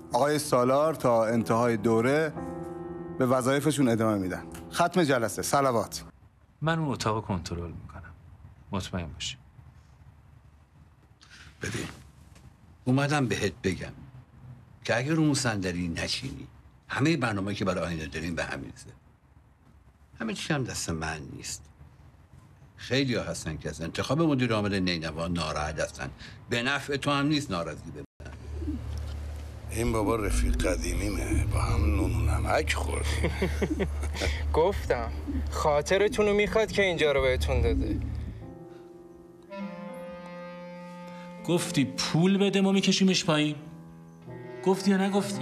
آقای سالار تا انتهای دوره به وظایفشون ادامه میدن. ختم جلسه. صلوات. من اون اتاق کنترل میکنم، مطمئن باشی. ببین اومدم بهت بگم که اگر رو صندلی نشینی همه برنامه‌ای که برای آینده داریم به هم می‌ریزه. همه چی هم دست من نیست. خیلی ها هستن که از انتخاب مدیر عامل نینوا ناراحت هستن. به نفع تو هم نیست ناراضی ببینن. این بابا رفیق قدیمیمه، با هم نون و نمک خورد. گفتم خاطرتون رو میخواد که اینجا رو بهتون داده. گفتی پول بده ما میکشیمش پایین. گفتی یا نگفتی؟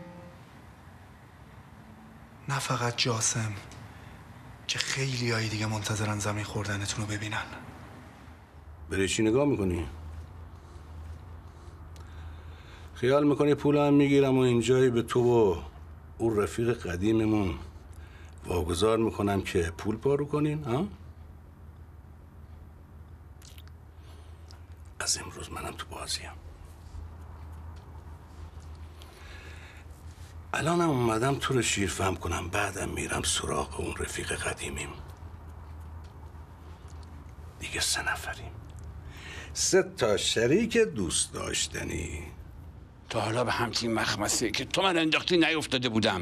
نه فقط جاسم که خیلی هایی دیگه منتظرن زمین خوردنتون رو ببینن. بری چی نگاه میکنی؟ خیال میکنی پولم میگیرم و اینجایی به تو و اون رفیق قدیممون واگذار میکنم که پول پارو کنین؟ ها؟ از امروز منم تو بازیم. الانم اومدم تو رو شیرفهم کنم، بعدم میرم سراغ اون رفیق قدیمیم. دیگه 3 نفریم، 3 تا شریک دوست داشتنی. تا حالا به همچین مخمسه که تو من انداختی نیفتاده بودم.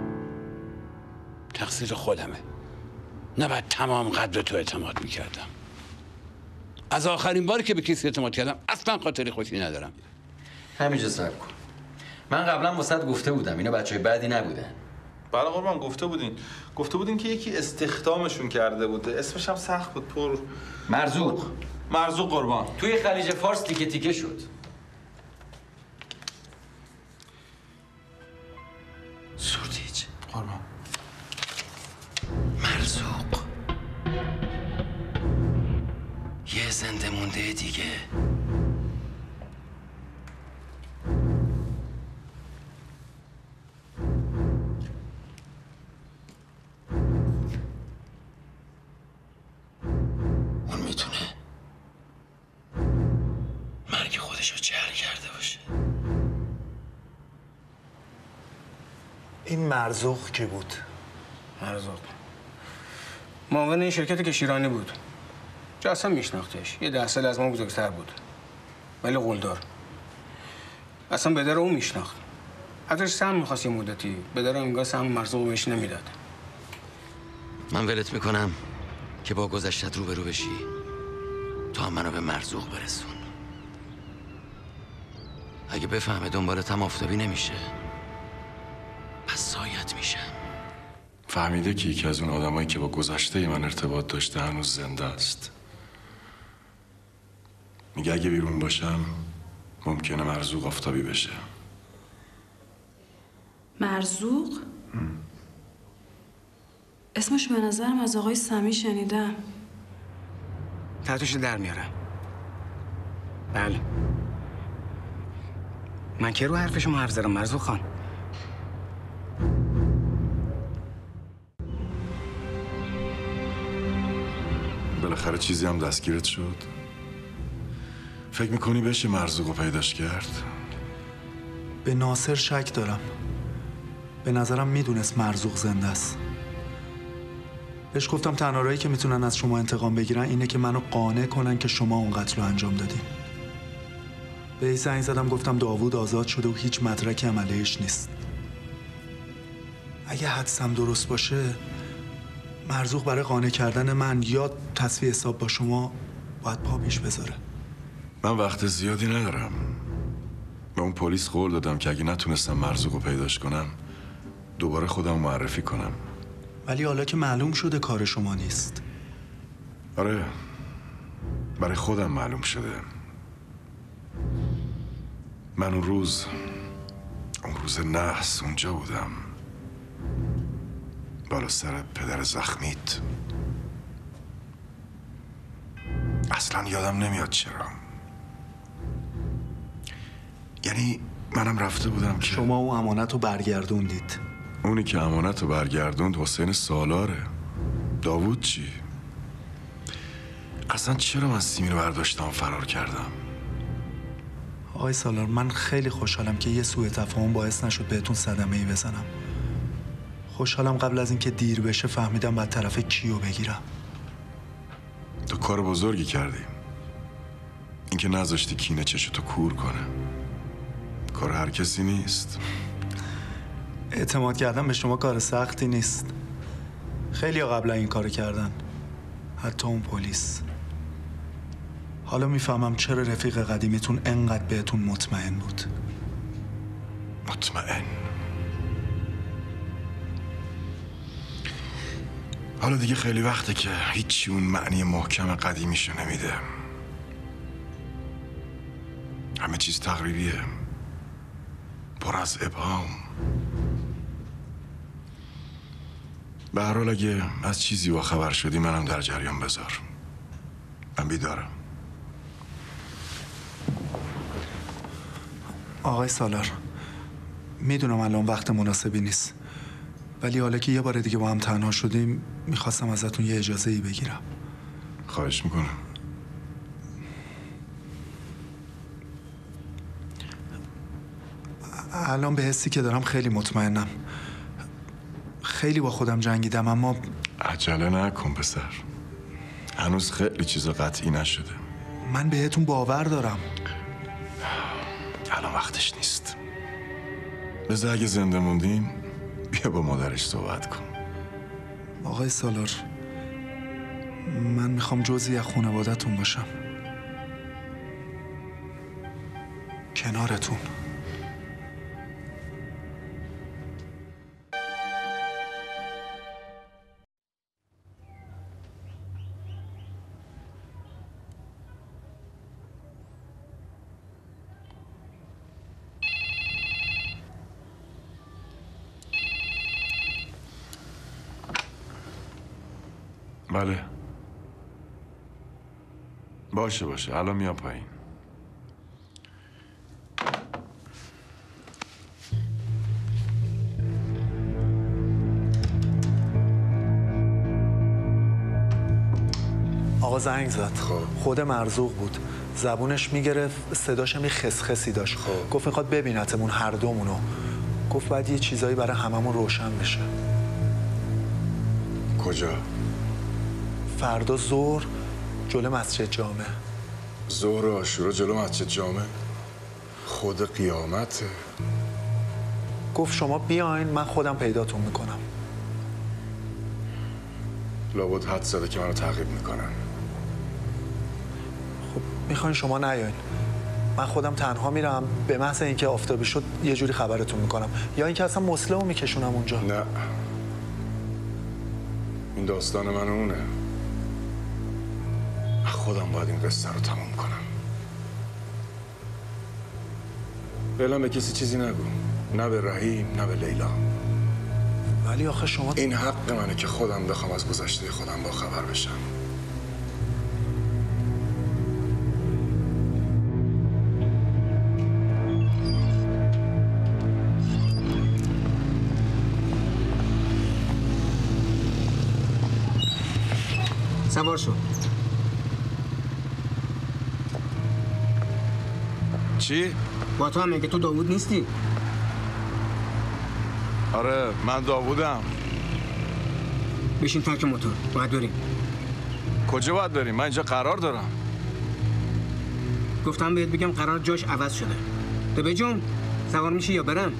تقصیر خودمه. نباید تمام قدر تو اعتماد میکردم. از آخرین باری که به کسی اعتماد کردم اصلا خاطری خوشی ندارم. همینجا صبر کن. من قبلا واسط گفته بودم اینا بچهای بدی نبودن. بله قربان گفته بودین که یکی استخدامشون کرده بوده، اسمش هم سخت بود. مرزوق قربان توی خلیج فارس تیکه تیکه شد. سوردیج قربان. مرزوق یه زنده مونده دیگه. اون میتونه مرگ خودشو جعل کرده باشه. این مرزوق کی بود؟ مرزوق معاون این شرکت کشیرانی بود. جاسم میشناختش. یه 10 سال از ما بزرگتر بود، ولی قلدر. اصلا بدر اون میشناخت. ازش سهم میخواست یه مدتی. بدر انگار سهم مرزوق بهش نمیداد. من ولت میکنم که با گذشتت روبرو بشی. تو هم منو به مرزوق برسون. اگه بفهمه دنبالتم آفتابی نمیشه، پس سایت میشم. فهمیده که یکی از اون آدمایی که با گذشته من ارتباط داشته هنوز زنده است. میگه اگه بیرون باشم ممکنه مرزوق آفتابی بشه. مرزوق؟ اسمش به نظرم از آقای سمی شنیدم. تحتش در میارم. بله. من که رو حرف شما حرف زدم مرزوق خان. بالاخره چیزی هم دستگیرت شد؟ فکر میکنی بشه مرزوقو پیداش کرد؟ به ناصر شک دارم. به نظرم میدونست مرزوق زنده است. بهش گفتم تنها راهی که میتونن از شما انتقام بگیرن اینه که منو قانع کنن که شما اون قتل رو انجام دادین. به زنگ زدم گفتم داوود آزاد شده و هیچ مدرکی هم علیهش نیست. اگه حدسم درست باشه مرزوق برای قانع کردن من یا تصفیه حساب با شما باید پا پیش بذاره. من وقت زیادی ندارم. به اون پلیس قول دادم که اگه نتونستم مرزوقو پیداش کنم دوباره خودم معرفی کنم. ولی حالا که معلوم شده کار شما نیست. آره، برای خودم معلوم شده. من اون روز نحس اونجا بودم، بالا سر پدر زخمیت. اصلا یادم نمیاد چرا. یعنی منم رفته بودم که شما اون امانت رو برگردوندید. اونی که امانت رو برگردوند حسین سالاره. داوود چی؟ اصلا چرا من سیمین رو برداشتم فرار کردم؟ آقای سالار، من خیلی خوشحالم که یه سوء تفاهم باعث نشد بهتون صدمه‌ای بزنم. خوشحالم قبل از اینکه دیر بشه فهمیدم باید طرف کیو بگیرم. تو کار بزرگی کردی. اینکه نذاشتی کینه چشتو کور کنه. کار هر کسی نیست. اعتماد کردن به شما کار سختی نیست. خیلی ها قبلا این کارو کردن. حتی اون پلیس. حالا میفهمم چرا رفیق قدیمیتون انقدر بهتون مطمئن بود. مطمئن؟ حالا دیگه خیلی وقته که هیچی اون معنی محکم قدیمیشو نمیده. همه چیز تقریبیه، پر از ابهام. به هر حال اگه از چیزی با خبر شدی منم در جریان بذار. من بیدارم. آقای سالار، میدونم الان وقت مناسبی نیست، ولی حالا که یه بار دیگه با هم تنها شدیم میخواستم ازتون یه اجازه‌ای بگیرم. خواهش میکنم. الان به حسی که دارم خیلی مطمئنم. خیلی با خودم جنگیدم اما عجله نکن پسر. هنوز خیلی چیزا قطعی نشده. من بهتون باور دارم. الان وقتش نیست. بذار اگه زنده موندین بیا با مادرش صحبت کن. آقای سالار، من میخوام جزئی از خانواده‌تون باشم. کنارتون. بله. باشه الان میام پایین. آقا زنگ زد. خود مرزوق بود. زبونش میگرفت، صداش هم یه خسخسی داشت. گفت میخواد ببینتمون هر دومونو. گفت باید یه چیزایی برای هممون روشن بشه. کجا؟ فردا ظهر جلو مسجد جامع. ظهر عاشورا جلو مسجد جامع؟ خود قیامته. گفت شما بیاین من خودم پیداتون میکنم. لابد حد زده که منو تعقیب میکنن. خب میخواین شما نیاین، من خودم تنها میرم، به محض اینکه آفتابی شد یه جوری خبرتون میکنم، یا اینکه اصلا مسلمو میکشونم اونجا. نه، این داستان من اونه. خودم باید این قصه رو تموم کنم. فعلا به کسی چیزی نگو، نه به رحیم نه به لیلا. ولی آخه شما این حق منه که خودم بخوام از گذشته خودم با خبر بشم. سوار شو. چی؟ با تو هم میگه تو داوود نیستی؟ آره من داوودم. بشین ترک موتور، باید بریم. کجا باید بریم؟ من اینجا قرار دارم. گفتم بهت بگم قرار جاش عوض شده. تو بجون سوار میشی یا برم؟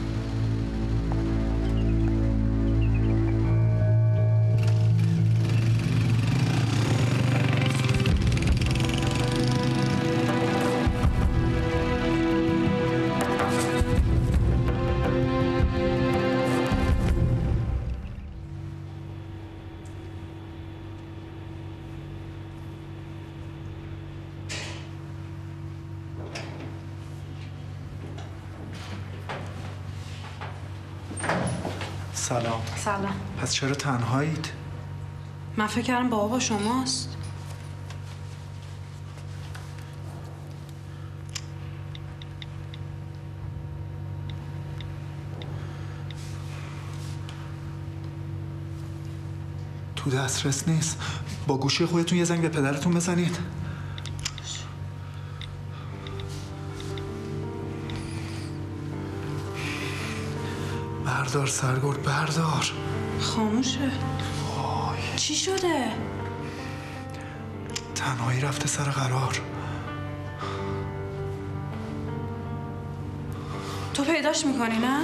سلام. سلام. پس چرا تنهایید؟ من فکر کردم بابا با شماست. تو دسترس نیست. با گوشی خودتون یه زنگ به پدرتون بزنید. بردار سرگرد بردار. خاموشه. وای چی شده؟ تنهایی رفته سر قرار. تو پیداش میکنی نه؟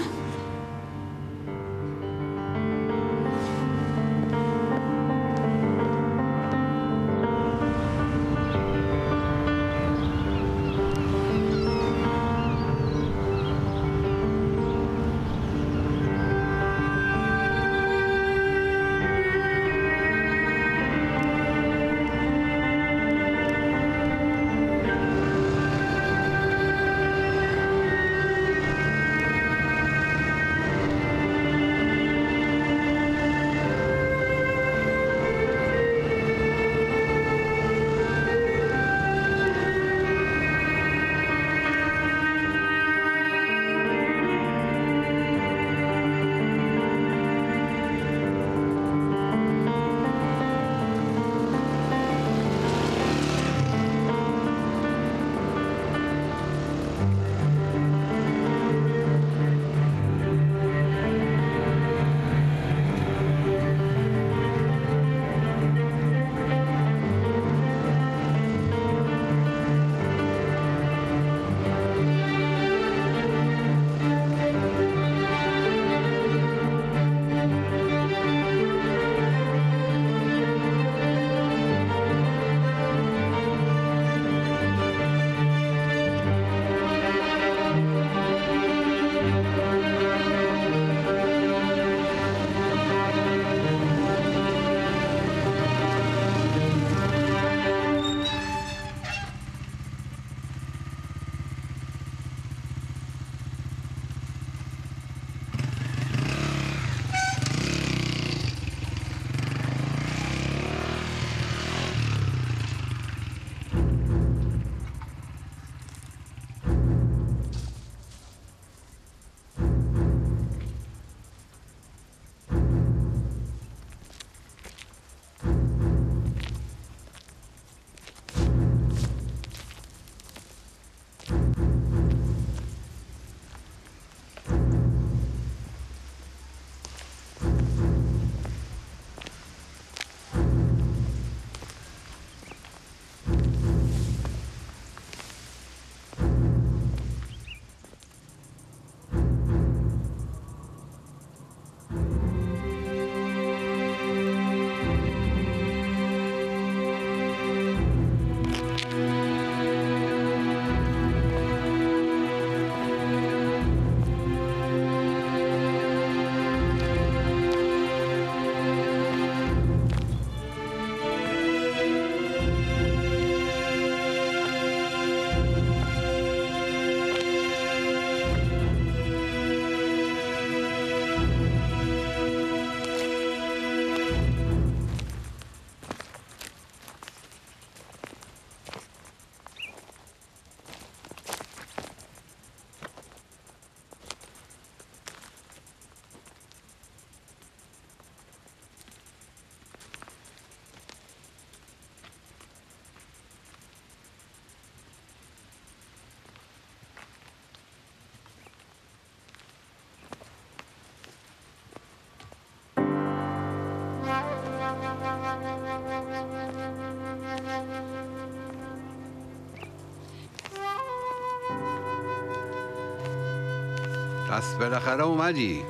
پس بالاخره اومدی.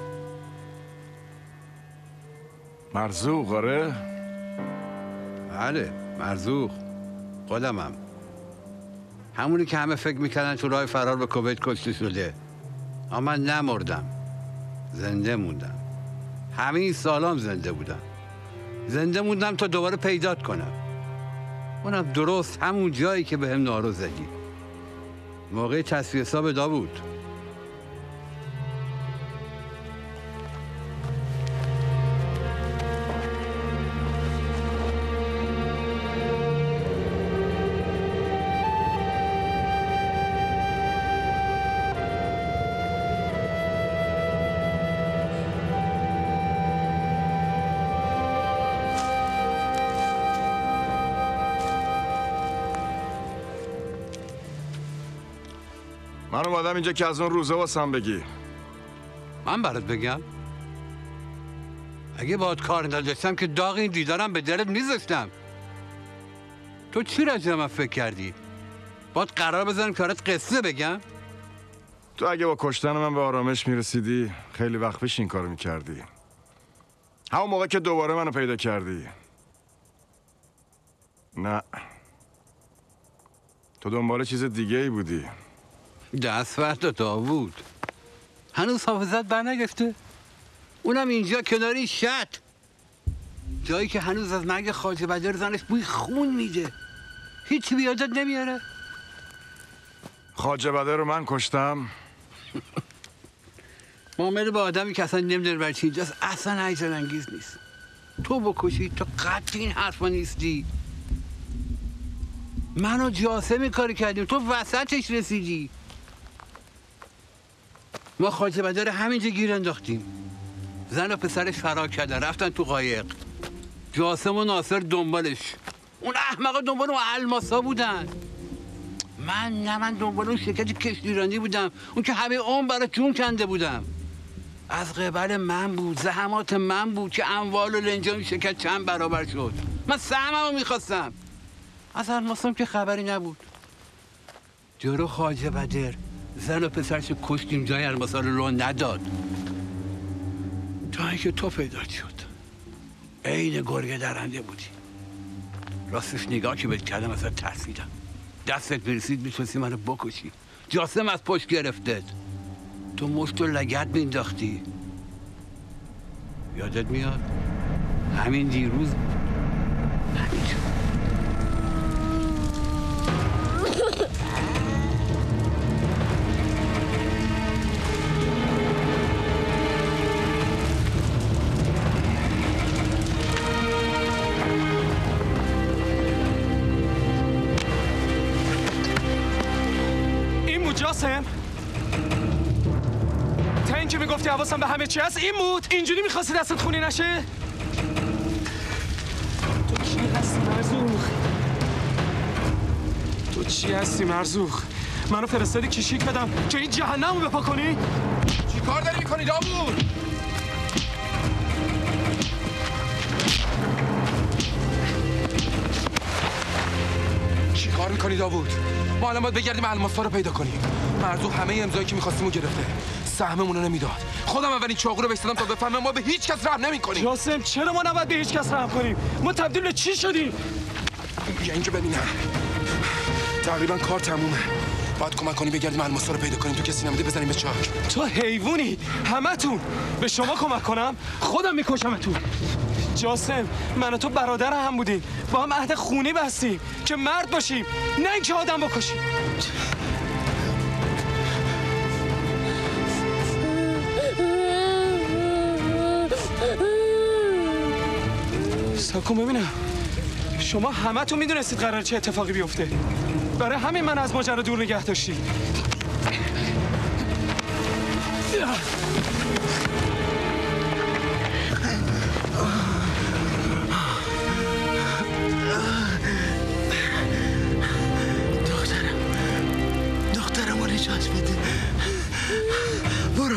مرزوق آره؟ بله مرزوق خودمم. همونی که همه فکر میکردن تو راه فرار به کویت کشته شده، اما من نمردم، زنده موندم. همین سالام زنده بودم. زنده موندم تا دوباره پیدات کنم. اونم درست همون جایی که بهم نارو زدی، موقع تصفیه حساب داوود. من اومدم اینجا که از اون روزه واسم بگی. من برات بگم اگه باهات کار نداشتم که داغ این دیدارم به دلت میذاشتم. تو چی راجع من فکر کردی؟ باید قرار بزنم کارت قصه بگم؟ تو اگه با کشتن من به آرامش میرسیدی خیلی وقت پیش این کارو میکردی. همون موقع که دوباره منو پیدا کردی. نه، تو دنبال چیز دیگه ای بودی. دستورد داوود هنوز حافظت برنگشته؟ اونم اینجا کناری شط، جایی که هنوز از مرگ خواجه بدر زنش بوی خون میده. هیچی بیادت نمیاره؟ خواجه بدر رو من کشتم؟ معامله با آدمی که اصلا نمیدونه برای چی اینجاست اصلا هیجان انگیز نیست. تو بکشی تو قطع این حرفا نیستی. من و جاسم کاری کردیم، تو وسطش رسیدی. ما خواجه بدر همینجا گیر انداختیم. زن و پسرش فرار کردن رفتن تو قایق. جاسم و ناصر دنبالش. اون احمقا دنبال اون الماسا بودن. من دنبال اون شرکت کشتیرانی بودم، اون که همه عمر برای جون کنده بودم. از قبل من بود، زحمات من بود که اموال و لنجان شرکت چند برابر شد. من سهممو میخواستم. از الماسام که خبری نبود. جلو خواجه بدر زن و پسرش کشتیم، جای الماسا رو نداد تا اینکه تو پیدا شد. عین گرگه درنده بودی. راستش نگاه که بهت کردم اصلا ترسیدم. دستت برسید میتونستی منو بکشی. جاسم از پشت گرفتت، تو مشت و لگد مینداختی. یادت میاد؟ همین دیروز همینجا جاسم تا اینکه میگفتی حواسم به همه چی هست این بود؟ اینجوری میخواستی دستت خونی نشه؟ تو چی هستی مرزوق؟ تو چی هستی مرزوق؟ منو فرستادی کشیک بدم که این جهنمو بپا کنی؟ چی کار داری میکنی داوود؟ چی کار میکنی داوود؟ ما الان باید بگردیم الماسا رو پیدا کنیم. مرزوق همه امضایی که می‌خواستیم رو گرفته. سهممون رو نمیداد. خودم اولین چاقو رو بهش دادم تا بفهمه ما به هیچ کس رحم نمی‌کنیم. جاسم چرا ما نباید به هیچ کس رحم کنیم؟ ما تبدیل به چی شدیم؟ بیا اینجا ببینم. تقریبا کار تمومه. باید کمک کنی بگردیم الماسا رو پیدا کنیم. تو کسی نمیده بزنیم به چاک. تو حیوانی همتون. به شما کمک کنم خودم میکشمتون. جاسم من و تو برادر هم بودیم، با هم عهد خونی بستیم که مرد باشیم نه اینکه آدم بکشیم. ساکن ببینم، شما همتون میدونستید قرار چه اتفاقی بیفته، برای همین من از ماجرا دور نگه داشتید. دخترم رو نجات بده. برو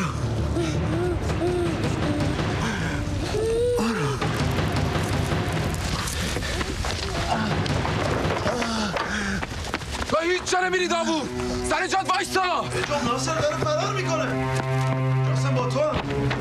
تو هیچ جا نمیری داوود. سر جات وایسا. جان ناصر داره فرار میکنه. جاسم با تو هم.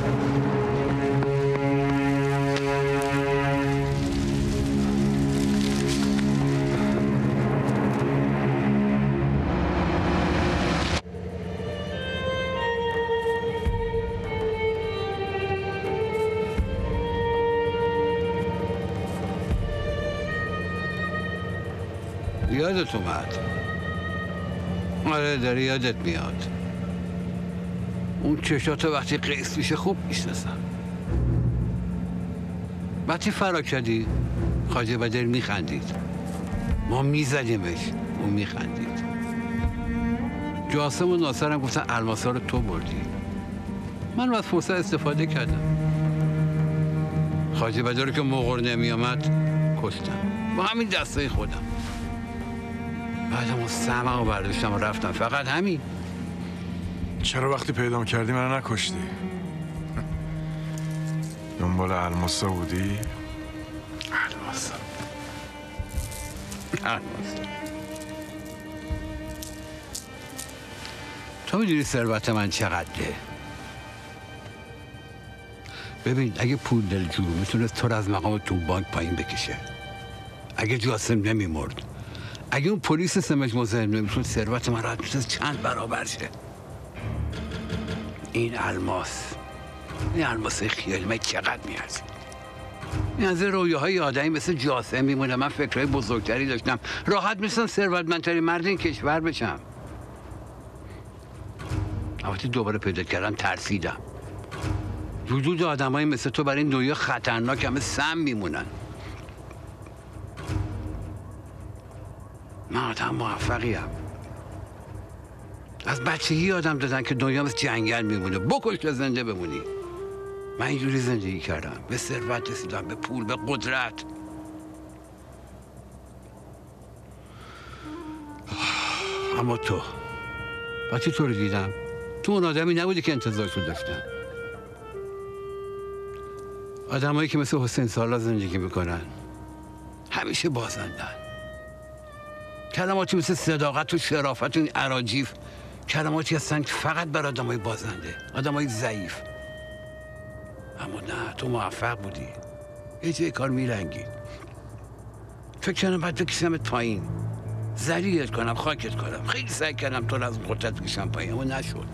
یادت اومد؟ آره داره یادت میاد. اون چشاتو وقتی قیس میشه خوب میشناسم. وقتی فرار کردی خواجه بدر میخندید، ما میزدیمش اون میخندید. جاسم و ناصر هم گفتن الماسا رو تو بردی. من از فرصت استفاده کردم. خواجه بدر رو که موقع نمیامد کشتم با همین دسته خودم. بعد ما سهممو برداشتم و رفتم، فقط همین. چرا وقتی پیدا کردی منو نکشتی؟ دنبال الماسا بودی؟ الماسا تو میدونی ثروت من چقدره؟ ببین اگه پول دلجو میتونست تو رو از مقام تو بانک پایین بکشه، اگه جاسم نمیمرد، اگه اون پلیس سمج مزاحم نمیشد، ثروت من راحت میتونست چند برابر شه. این الماس خیالی من چقدر میارزه؟ این از رویاهای آدمی مثل جاسم میمونه. من فکرهای بزرگتری داشتم، راحت میتونستم ثروتمندترین مرد این کشور بشم. وقتی دوباره پیدا کردم ترسیدم. وجود آدمایی مثل تو برای این دنیا خطرناک، همه سم میمونن. من آدم موفقیم. از بچگی آدم دادن که دنیا مثل جنگل میمونه، بکش تا زنده بمونی. من اینجوری زندگی کردم، به ثروت رسیدم، به پول، به قدرت. اما تو وقتی تو رو دیدم، تو اون آدمی نبودی که انتظارشو داشتم. آدمایی که مثل حسین سالا زندگی میکنن همیشه بازندن. کلماتی مثل صداقت و شرافت و این اراجیف کلماتی هستن که فقط بر آدمای بازنده، آدمای ضعیف. اما نه، تو موفق بودی، یه جای کار میلنگی. فکر کردم باید بکشمت پایین، ذلیلت کنم، خاکت کنم. خیلی سعی کردم تو رو از اون قدرت بکشم پایین، اما نشد.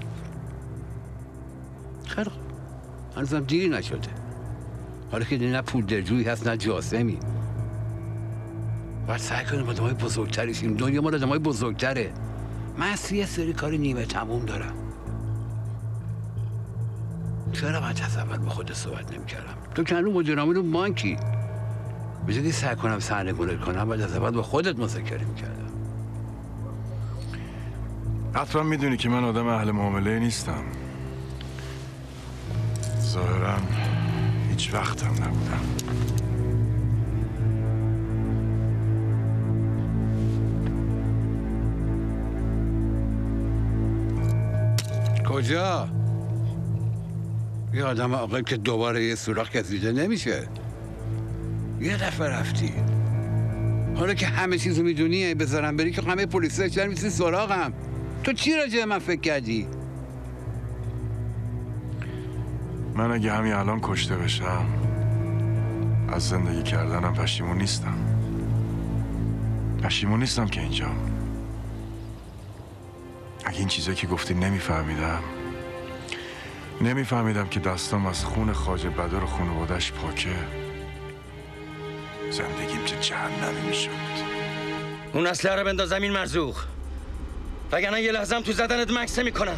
خیلی خوب، هنوزم دیری نشده. حالا که نه پول دلجویی هست نه جاسمی، باید سعی کنیم آدمای بزرگتری شیم. دنیا مال آدمای بزرگتره. من یه سری کار نیمه تموم دارم. چرا باید از اول به خودت صحبت نمی‌کردم؟ تو که هنوز مدیر عامل بانکی. به جای سعی کنم سرنگونت کنم، باید از اول با خودت مذاکره می‌کردم. حتما میدونی که من آدم اهل معامله نیستم. ظاهراً هیچ وقتم نبودم. کجا؟ یه آدم عاقل که دوباره یه سوراخ کشیده نمیشه. یه دفعه رفتی، حالا که همه چیزو میدونی بذارم بری که همه پلیسا چرا میسی سراغم؟ تو چی راجع من فکر کردی؟ من اگه همین الان کشته بشم از زندگی کردنم پشیمون نیستم. پشیمون نیستم که اینجا. اگه این چیزایی که گفتی نمیفهمیدم که دستام از خون خواجه بدر و خانواده‌اش پاکه، زندگیم چه جهنمی میشد. اون اسلحه رو بندازم این مرزوق، وگرنه یه لحظه هم تو زدنت مکس میکنم.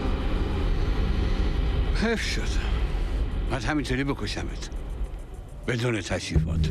حیف شد، باید همینطوری بکشمت بدون تشریفات.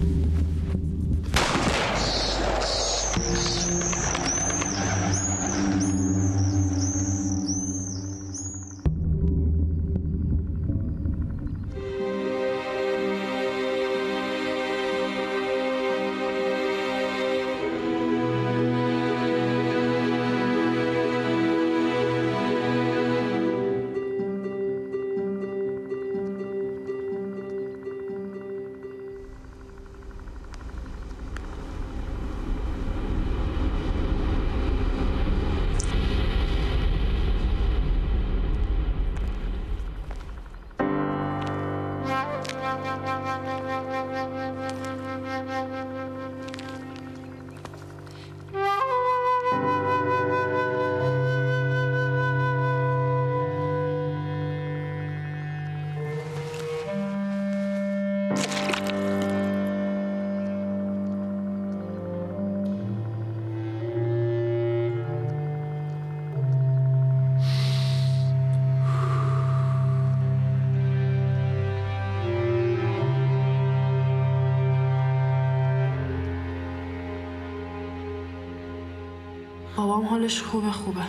بابام حالش خوبه.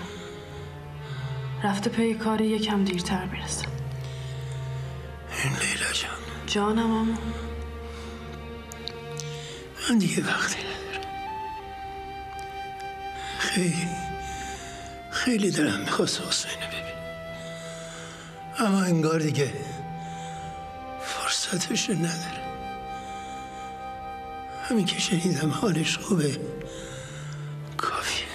رفته پی کاری، یکم دیرتر میرسه. این لیلا جان، جانم اما من دیگه وقتی ندارم. خیلی دلم میخواست حسینه ببینم، اما انگار دیگه فرصت وسطش نداره. همین که شنیدم حالش خوبه کافیه.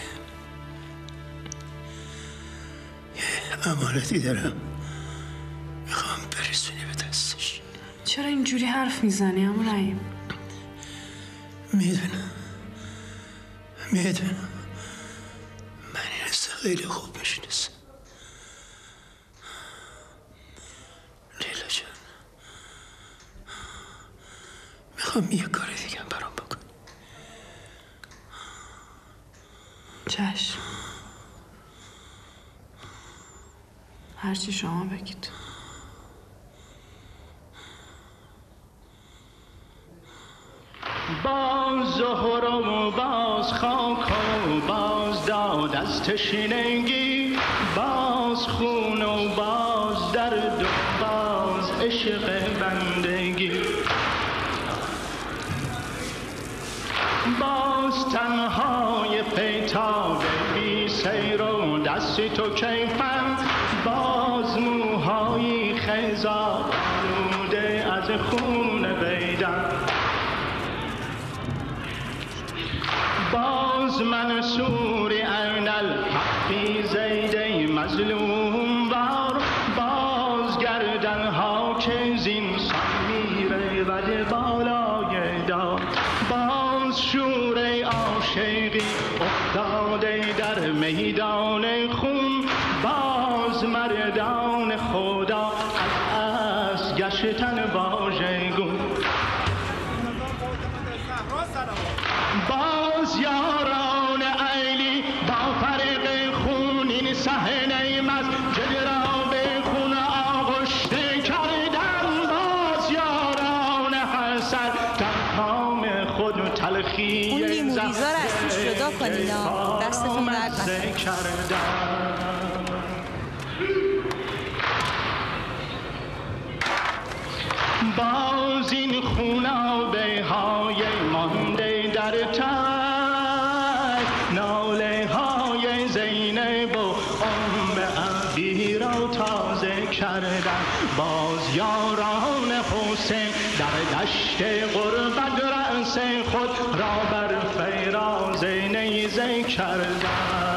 یه امانتی دارم میخوام برسونی به دستش. چرا اینجوری حرف میزنی عمو رحیم؟ میدونم من این است خیلی خوب میشناسم. لیلا جان میخوام یه کار دیگه برام بکنی. چشم، هرچی شما بگید. باز زهر و باز خاک و باز داد از تشنگی، باز خون و باز درد و باز عشق بندگی، باز تنهای پیتاب بی سیر و دست تو کیفم، باز موهای خیزاب آلوده از خون بیدم، باز منصور عین الحقی زیده مظلوم بار، باز گردنها که زینسان میره ود بالای دار، باز شور عاشقی افتاده در میدان خون، باز مردان خدا از اسب گشتن واژگون، باز یاران عیلی با فرق خونین صحنه مسجد را به خون آغشته کردن، باز یاران حسن در کام خود تلخی اون لیمو ریزا رو از توش جدا کنید، دستتون درد نکنه. باز این خونابه های مانده در تک، ناله های زینب و عبی را تازه کردن، باز یاران حسین در دشت غربت رأس خود را بر فیراز نیزه کردن،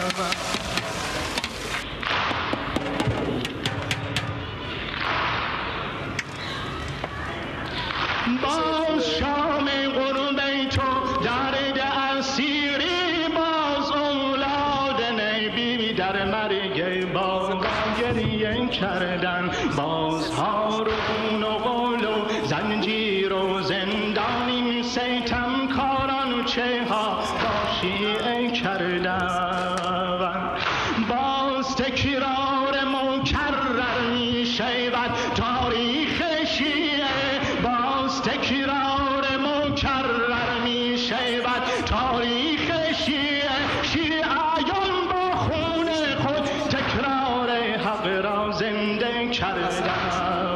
باز شام غربه تو درد اسیری، باز اولاد نبی در مرگ باز گریه کردن، باز هارون و قول و زنجیر و زندانی ستمکاران چه ها با شیعه کردن، باز تکرار مکرر می شود تاریخ شیعه، باز تکرار مکرر می شود تاریخ شیعه، شیعیان با خون خود تکرار حق را زنده کردن،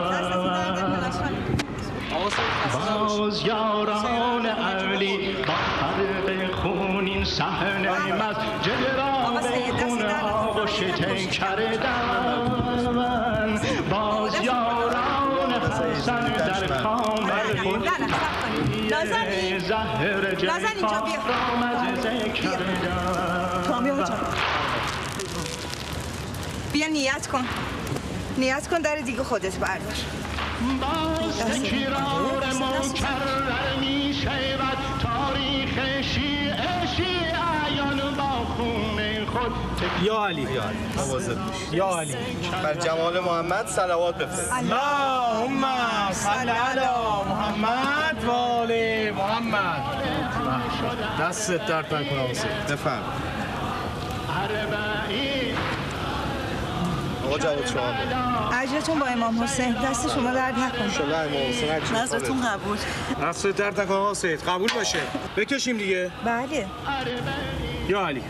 باز یاران علی با فرق خونین صحنه مسجد را به خون آغشته کردن، باز یاران حسن در کام خود زهر جیفا را مزه کردن. بیا نیت کن در دیگه خودت بردار. باز تکرار مکرر می شود تاریخ شیعیان با خون خود. یا علی یا علی بر جمال محمد صلوات بفرست. اللهم صل علی محمد و آل محمد. دستت درد نکنه حسین. بفهم. آقا جواد شما اجرتون با امام حسین، دست شما درد نکنه. شما امام حسین نظرتون قبول. دست درد نکنه حسین، قبول باشه. بکشیم دیگه. بله. یا علی.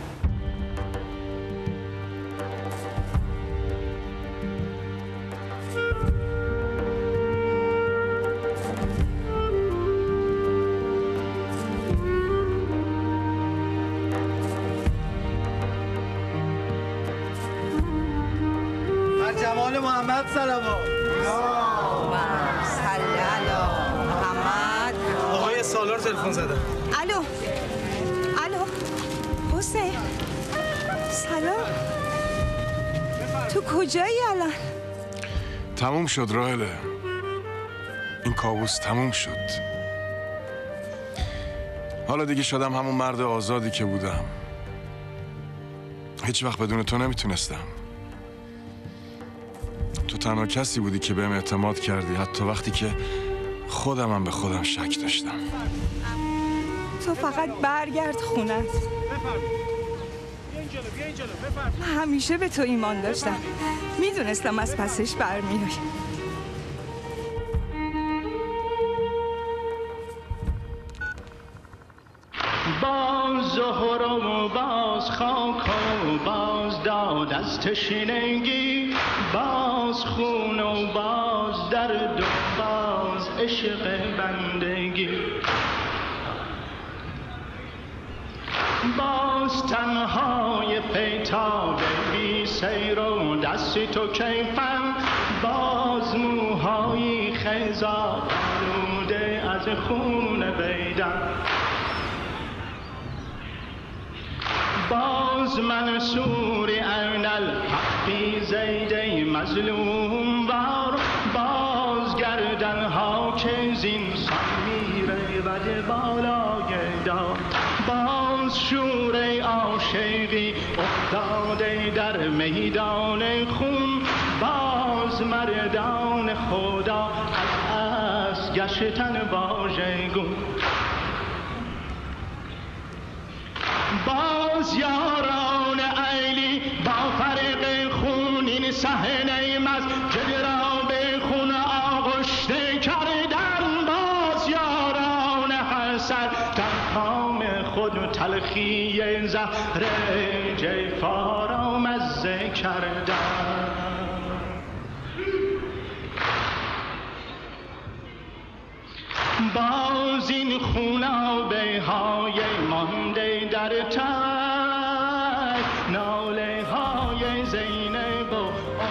جمال محمد صلوات. صل بار تلفن زدم. الو حسین سلام. تو کجایی الان؟ تموم شد راهله. این کابوس تموم شد. حالا دیگه شدم همون مرد آزادی که بودم. هیچ وقت بدون تو نمیتونستم. تو تنها کسی بودی که بهم اعتماد کردی، حتی وقتی که خودم به خودم شک داشتم. تو فقط برگرد خونت. من همیشه به تو ایمان داشتم. میدونستم از پسش برمیای. باز زهر و باز خاک و باز داد از تشنگی، باز خون و باز درد و باز عشق بندگی. باز تنهای پیتاب بی سیر و دستی تو کیفم، باز موهای خیزا آلوده از خون بیدم. باز منصور عین الحقی زیده مظلوم بار، باز گردنها که زینسان میره ود بالای دار. باز شور عاشقی افتاده در میدان خون، باز مردان خدا از اسب گشتن واژگون. باز یاران عیلی با فرق خونین صحنه مسجد را به خون آغشته کردن. باز یاران حسن در کام خود تلخی زهر جیفا را مزه کردن. باز این خونابه های مانده در تک، ناله های زینب و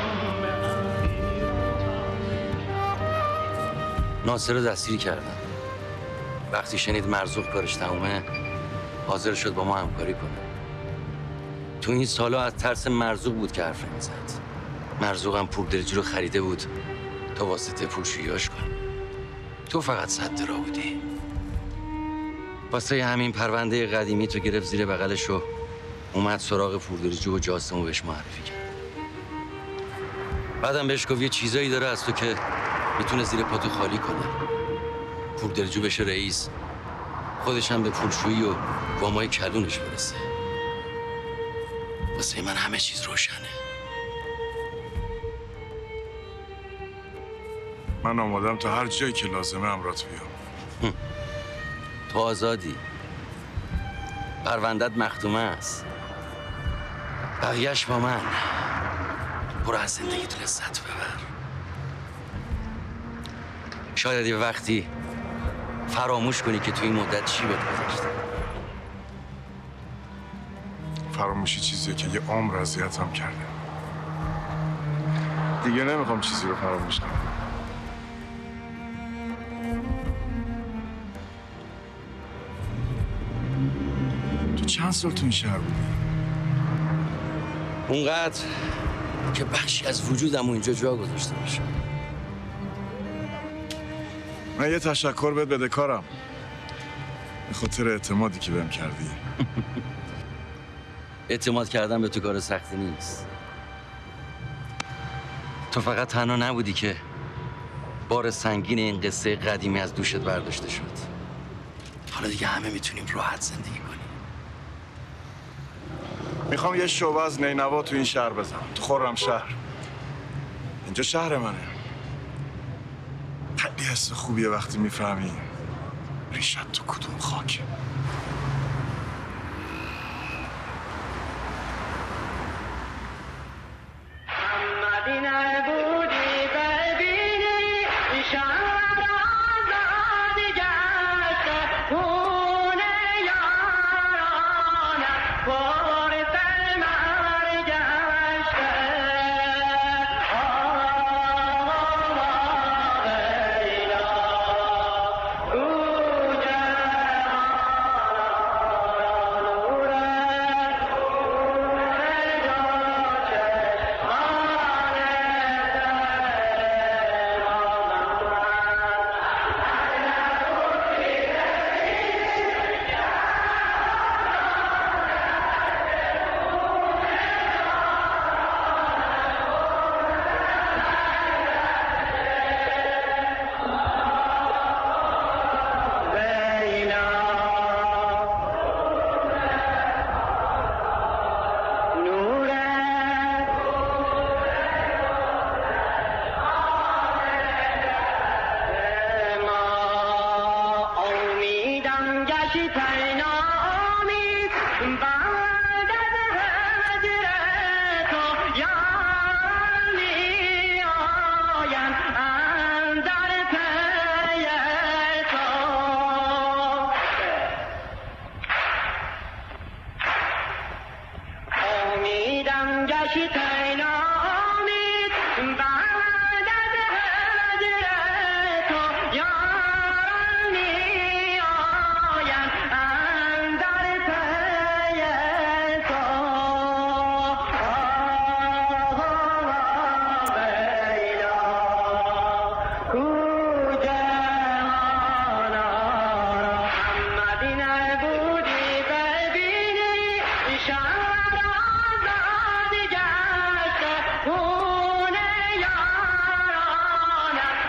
ناصر رو دستگیر کردم. وقتی شنید مرزوق کارش تمومه حاضر شد با ما همکاری کنه. تو این سالا از ترس مرزوق بود که حرف نمیزد. مرزوق هم پوردرجی رو خریده بود تا واسطه پولشوییاش کنه. تو فقط صد راه بودی. واسه همین پرونده قدیمی تو گرفت زیر بغلش و اومد سراغ پوردرجی و جاسمو بهش معرفی کرد. بعدم بهش گفت یه چیزایی داره از تو که میتونه زیر پاتو خالی کنه. پوردرجی بشه رئیس، خودش هم به پولشویی و وامای کلونش برسه. واسه من همه چیز روشنه. من آمادم تا هر جایی که لازمه امرات بیام. تو آزادی. پروندت مختومه است. بقیه‌اش با من. برو از زندگی تو لذت ببر. شاید یه وقتی فراموش کنی که تو این مدت چی بهت گذشته. فراموشی چیزیه که یه عمر اذیتم کرده. دیگه نمیخوام چیزی رو فراموش کنم. تو چند سال تو این شهر بودی؟ اونقدر که بخشی از وجودم اینجا جا گذاشته باشه. من یه تشکر بهت بدهکارم به خاطر اعتمادی که بهم کردی. اعتماد کردن به تو کار سختی نیست. تو فقط تنها نبودی که بار سنگین این قصه قدیمی از دوشت برداشته شد. حالا دیگه همه میتونیم راحت زندگی کنیم. میخوام یه شعبه از نینوا تو این شهر بزنم، تو خرمشهر. اینجا شهر منه. خیلی حس خوبیه وقتی میفهمی ریشت تو کدوم خاکه.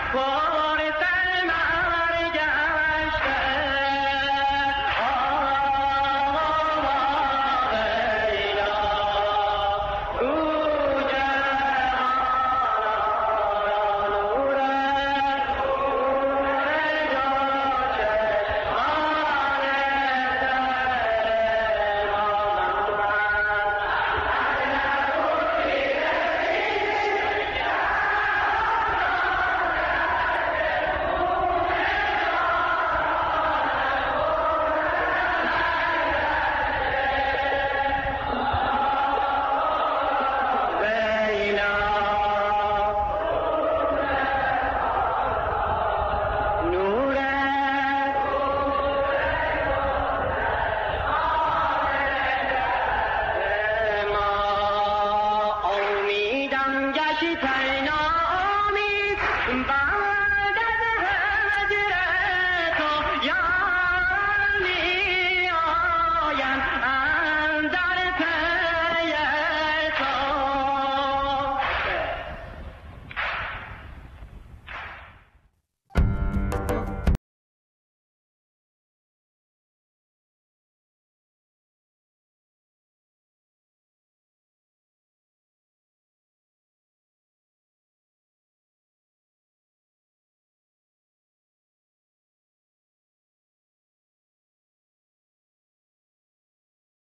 گشتم